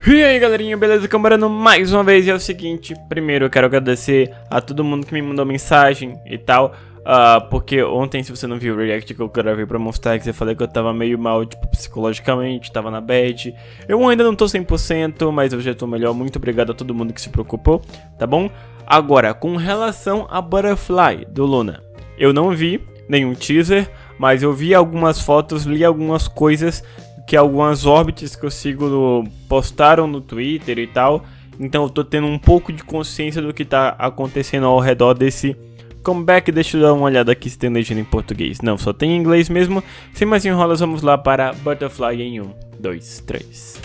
E aí galerinha, beleza? Camarano mais uma vez. E é o seguinte, primeiro eu quero agradecer a todo mundo que me mandou mensagem e tal, porque ontem, se você não viu o react que eu gravei pra mostrar, que eu falei que eu tava meio mal, tipo, psicologicamente, tava na bad. Eu ainda não tô 100%, mas eu já tô melhor. Muito obrigado a todo mundo que se preocupou, tá bom? Agora, com relação a Butterfly do Luna, eu não vi nenhum teaser, mas eu vi algumas fotos, li algumas coisas que algumas órbitas que eu sigo postaram no Twitter e tal. Então eu tô tendo um pouco de consciência do que tá acontecendo ao redor desse comeback. Deixa eu dar uma olhada aqui se tem legenda em português. Não, só tem em inglês mesmo. Sem mais enrolas, vamos lá para Butterfly em 1, 2, 3.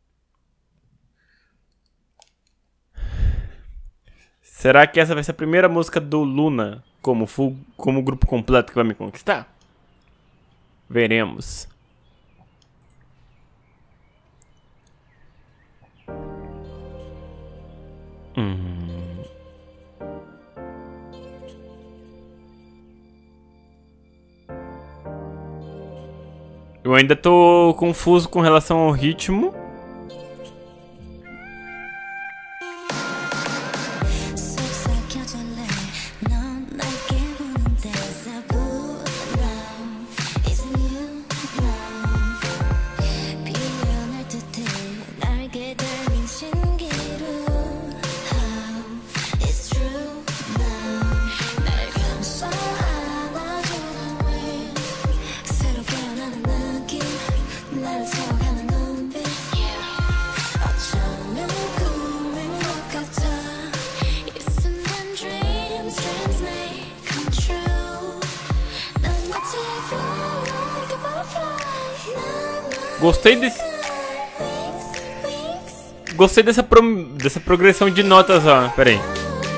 Será que essa vai ser a primeira música do Luna como grupo completo que vai me conquistar? Veremos. Eu ainda tô confuso com relação ao ritmo. Gostei dessa progressão de notas, ó. Pera aí.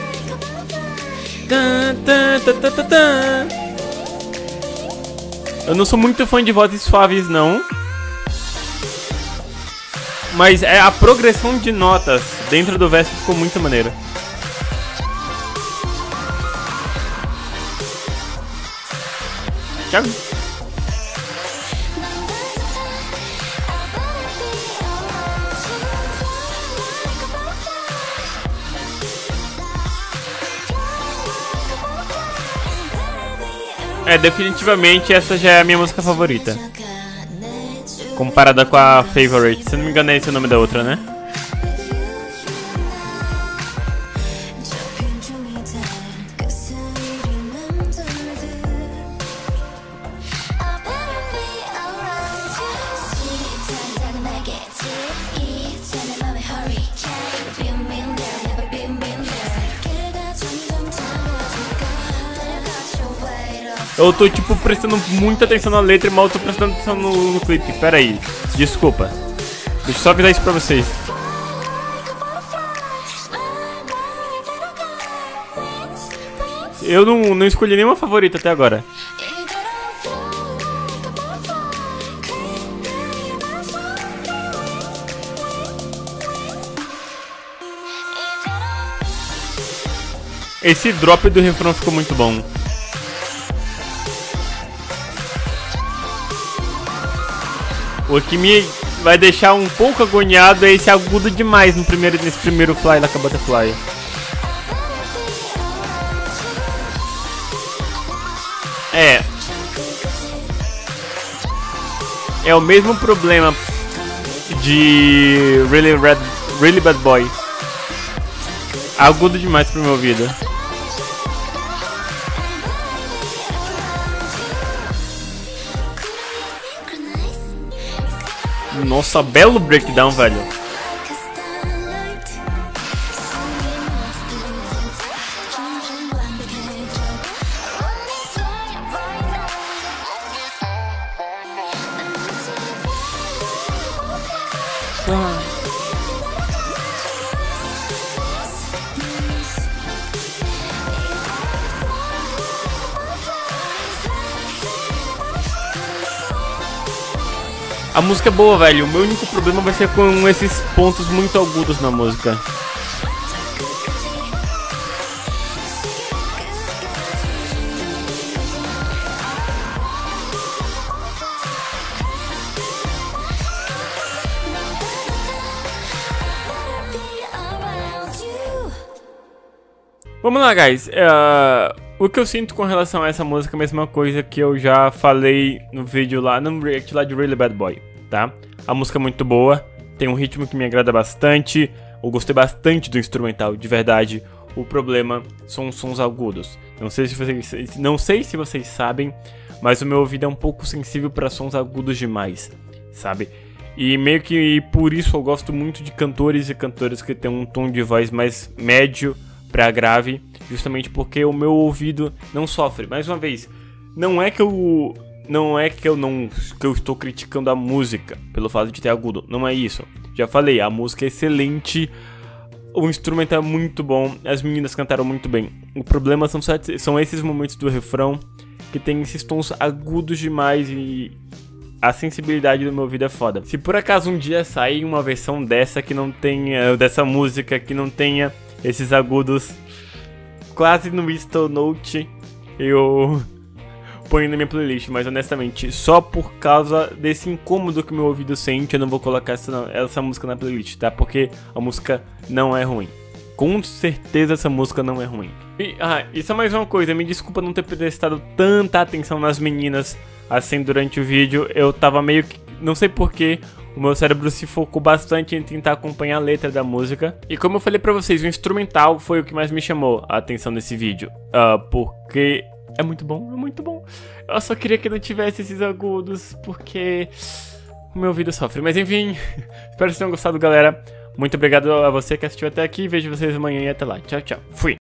Eu não sou muito fã de vozes suaves, não. Mas é a progressão de notas dentro do verso ficou muito maneira. Tchau. Definitivamente essa já é a minha música favorita, comparada com a Favorite. Se não me engano é esse o nome da outra, né? Eu tô, tipo, prestando muita atenção na letra e mal tô prestando atenção no clipe. Pera aí, desculpa. Deixa eu só avisar isso pra vocês. Eu não escolhi nenhuma favorita até agora. Esse drop do refrão ficou muito bom. O que me vai deixar um pouco agoniado é esse agudo demais nesse primeiro fly da Butterfly. É o mesmo problema de Really Bad Boy. Agudo demais pro meu ouvido. Nossa, belo breakdown, velho. A música é boa, velho. O meu único problema vai ser com esses pontos muito agudos na música. Vamos lá, guys. O que eu sinto com relação a essa música é a mesma coisa que eu já falei no vídeo lá, no react lá de Really Bad Boy, tá? A música é muito boa, tem um ritmo que me agrada bastante, eu gostei bastante do instrumental, de verdade. O problema são os sons agudos. Não sei se vocês sabem, mas o meu ouvido é um pouco sensível para sons agudos demais, sabe? E meio que por isso eu gosto muito de cantores e cantoras que tem um tom de voz mais médio pra grave, justamente porque o meu ouvido não sofre. Mais uma vez, não é que eu estou criticando a música pelo fato de ter agudo, não é isso. Já falei, a música é excelente, o instrumento é muito bom, as meninas cantaram muito bem. O problema são esses momentos do refrão que tem esses tons agudos demais e a sensibilidade do meu ouvido é foda. Se por acaso um dia sair uma versão dessa que não tenha, dessa música que não tenha esses agudos quase no Whistle Note, eu ponho na minha playlist, mas honestamente, só por causa desse incômodo que meu ouvido sente, eu não vou colocar essa música na playlist, tá? Porque a música não é ruim. Com certeza essa música não é ruim. E só mais uma coisa, me desculpa não ter prestado tanta atenção nas meninas assim durante o vídeo. Eu tava meio que, não sei porquê, o meu cérebro se focou bastante em tentar acompanhar a letra da música. E como eu falei pra vocês, o instrumental foi o que mais me chamou a atenção nesse vídeo. Porque é muito bom, é muito bom. Eu só queria que não tivesse esses agudos, porque o meu ouvido sofre. Mas enfim, espero que vocês tenham gostado, galera. Muito obrigado a você que assistiu até aqui. Vejo vocês amanhã e até lá. Tchau, tchau. Fui.